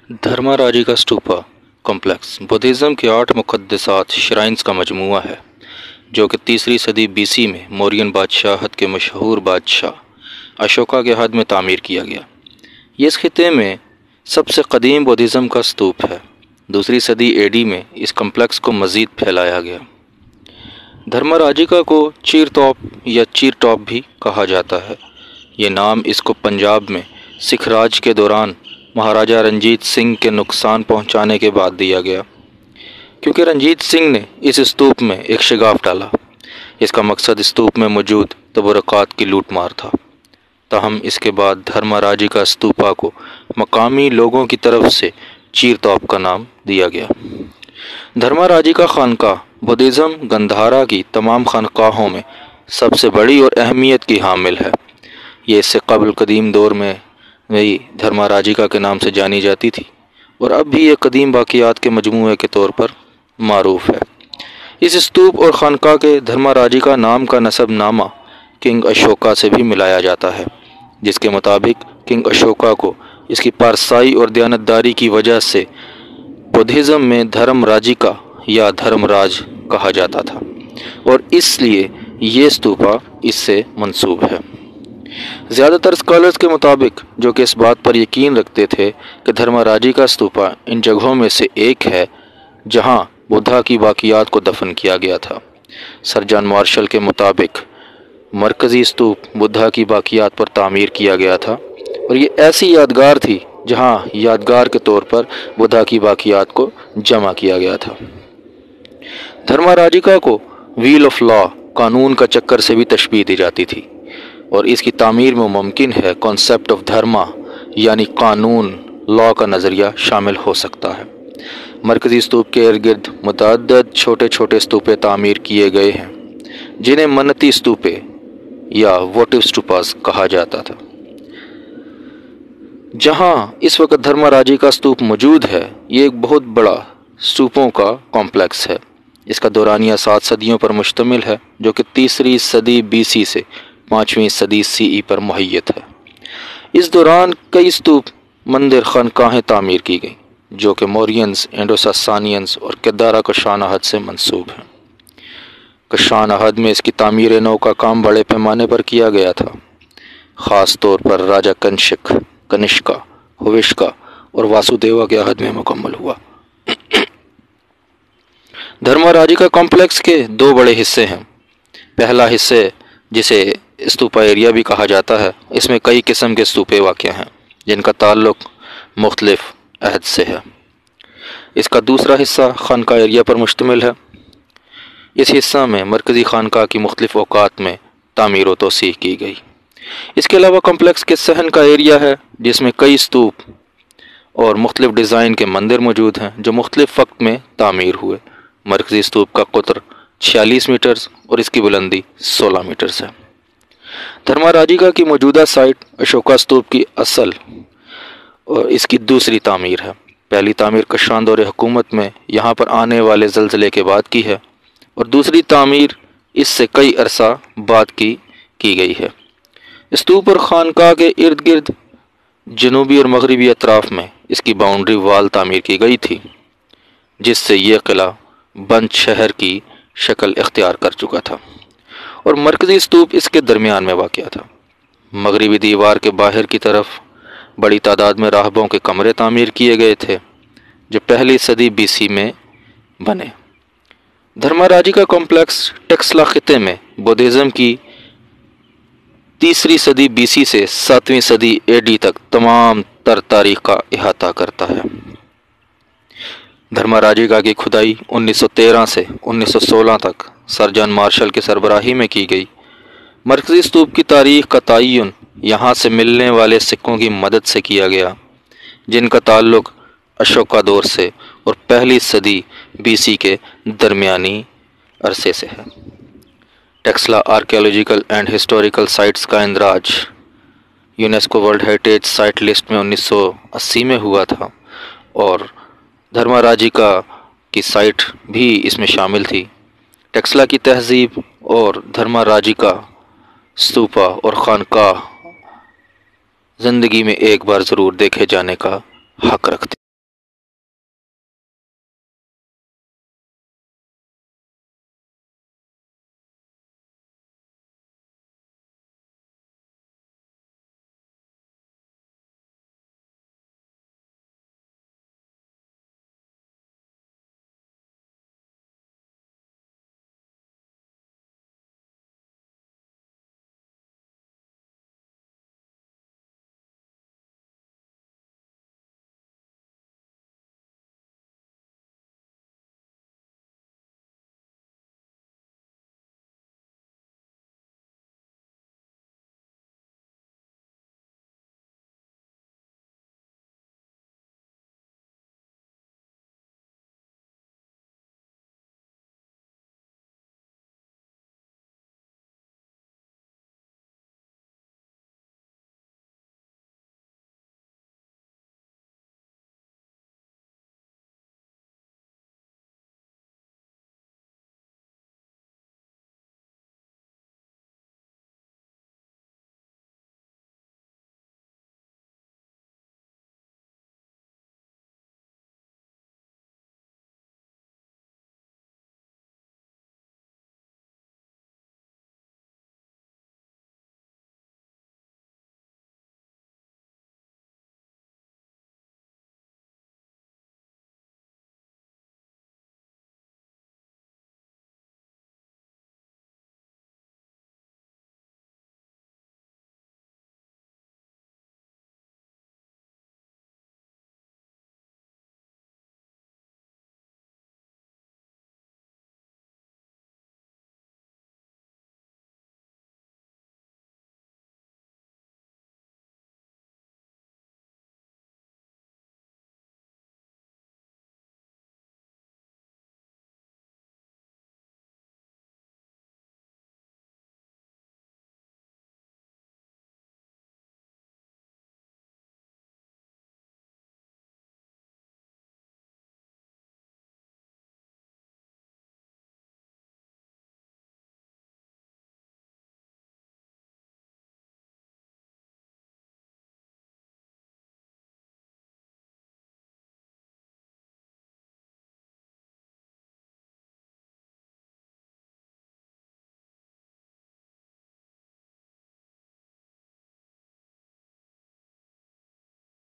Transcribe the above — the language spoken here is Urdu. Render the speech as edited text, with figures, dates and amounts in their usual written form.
دھرما راجی کا اسٹوپا کمپلیکس بدھزم کے 8 مقدسات شرائنز کا مجموعہ ہے جو کہ 3 صدی BC میں مورین بادشاہت کے مشہور بادشاہ اشوکا کے عہد میں تعمیر کیا گیا۔ یہ اس خطے میں سب سے قدیم بدھزم کا ستوپ ہے۔ 2 صدی AD میں اس کمپلیکس کو مزید پھیلایا گیا۔ دھرما راجیکا کو چیر توپ یا چیر ٹاپ بھی کہا جاتا ہے۔ یہ نام اس کو پنجاب میں سکھ راج کے دوران مہاراجہ رنجیت سنگھ کے نقصان پہنچانے کے بعد دیا گیا، کیونکہ رنجیت سنگھ نے اس ستوپ میں ایک شگاف ڈالا۔ اس کا مقصد ستوپ میں موجود تبرکات کی لوٹ مار تھا۔ تاہم اس کے بعد دھرما راجی کا ستوپا کو مقامی لوگوں کی طرف سے چیر توپ کا نام دیا گیا۔ دھرما راجی کا خانقاہ بدھزم گندھارا کی تمام خانقاہوں میں سب سے بڑی اور اہمیت کی حامل ہے۔ یہ اس سے قبل قدیم دور میں وہی دھرما راجیکا کے نام سے جانی جاتی تھی اور اب بھی یہ قدیم باقیات کے مجموعے کے طور پر معروف ہے۔ اس ستوپ اور خانقاہ کے دھرما راجیکا نام کا نسب نامہ کنگ اشوکا سے بھی ملایا جاتا ہے، جس کے مطابق کنگ اشوکا کو اس کی پارسائی اور دیانتداری کی وجہ سے بدھزم میں دھرم راجیکا یا دھرم راج کہا جاتا تھا اور اس لیے یہ ستوپا اس سے منسوب ہے۔ زیادہ تر اسکالرز کے مطابق، جو کہ اس بات پر یقین رکھتے تھے کہ دھرما راجی کا ستوپا ان جگہوں میں سے ایک ہے جہاں بدھا کی باقیات کو دفن کیا گیا تھا، سر جان مارشل کے مطابق مرکزی ستوپ بدھا کی باقیات پر تعمیر کیا گیا تھا اور یہ ایسی یادگار تھی جہاں یادگار کے طور پر بدھا کی باقیات کو جمع کیا گیا تھا۔ دھرما راجیکا کو ویل آف لا، قانون کا چکر سے بھی تشبیہ دی جاتی تھی اور اس کی تعمیر میں ممکن ہے کانسیپٹ آف دھرما یعنی قانون، لا کا نظریہ شامل ہو سکتا ہے۔ مرکزی ستوپ کے ارد گرد متعدد چھوٹے چھوٹے ستوپے تعمیر کیے گئے ہیں جنہیں منتی ستوپے یا ووٹیو ستوپاز کہا جاتا تھا۔ جہاں اس وقت دھرما راجی کا ستوپ موجود ہے، یہ ایک بہت بڑا ستوپوں کا کمپلیکس ہے۔ اس کا دورانیہ 7 صدیوں پر مشتمل ہے جو کہ 3 صدی BC سے 5ویں صدی CE پر محیط ہے۔ اس دوران کئی ستوپ، مندر، خانقاہیں تعمیر کی گئیں جو کہ مورینز، انڈو ساسانینز اور کدارا کشان عہد سے منسوب ہیں۔ کشان عہد میں اس کی تعمیر نو کا کام بڑے پیمانے پر کیا گیا تھا، خاص طور پر راجہ کنشکا، ہوشکا اور واسودیوا کے عہد میں مکمل ہوا۔ دھرما راجی کا کمپلیکس کے 2 بڑے حصے ہیں۔ پہلا حصہ، جسے ستوپا ایریا بھی کہا جاتا ہے، اس میں کئی قسم کے ستوپے واقع ہیں جن کا تعلق مختلف عہد سے ہے۔ اس کا دوسرا حصہ خانقاہ ایریا پر مشتمل ہے۔ اس حصہ میں مرکزی خانقاہ کی مختلف اوقات میں تعمیر و توسیع کی گئی۔ اس کے علاوہ کمپلیکس کے صحن کا ایریا ہے جس میں کئی ستوپ اور مختلف ڈیزائن کے مندر موجود ہیں جو مختلف وقت میں تعمیر ہوئے۔ مرکزی ستوپ کا قطر 46 میٹرز اور اس کی بلندی 16 میٹرز ہے۔ دھرما راجیکا کی موجودہ سائٹ اشوکا ستوپ کی اصل اور اس کی دوسری تعمیر ہے۔ پہلی تعمیر کشان دور حکومت میں یہاں پر آنے والے زلزلے کے بعد کی ہے اور دوسری تعمیر اس سے کئی عرصہ بعد کی گئی ہے۔ ستوپ اور خانقاہ کے ارد گرد جنوبی اور مغربی اطراف میں اس کی باؤنڈری وال تعمیر کی گئی تھی، جس سے یہ قلعہ بند شہر کی شکل اختیار کر چکا تھا اور مرکزی ستوپ اس کے درمیان میں واقع تھا۔ مغربی دیوار کے باہر کی طرف بڑی تعداد میں راہبوں کے کمرے تعمیر کیے گئے تھے جو 1 صدی BC میں بنے۔ دھرما راجی کا کمپلیکس ٹیکسلا خطے میں بدھزم کی 3 صدی BC سے 7ویں صدی AD تک تمام تر تاریخ کا احاطہ کرتا ہے۔ دھرما راجیکا کی کھدائی 1913 سے 1916 تک سر جان مارشل کی سربراہی میں کی گئی۔ مرکزی ستوپ کی تاریخ کا تعین یہاں سے ملنے والے سکوں کی مدد سے کیا گیا جن کا تعلق اشوکا دور سے اور 1 صدی BC کے درمیانی عرصے سے ہے۔ Taxila archaeological and historical sites کا اندراج UNESCO world heritage site list میں 1980 میں ہوا تھا اور دھرما راجیکا کی سائٹ بھی اس میں شامل تھی۔ ٹیکسلا کی تہذیب اور دھرما راجیکا ستوپا اور خانقاہ زندگی میں ایک بار ضرور دیکھے جانے کا حق رکھتے ہیں۔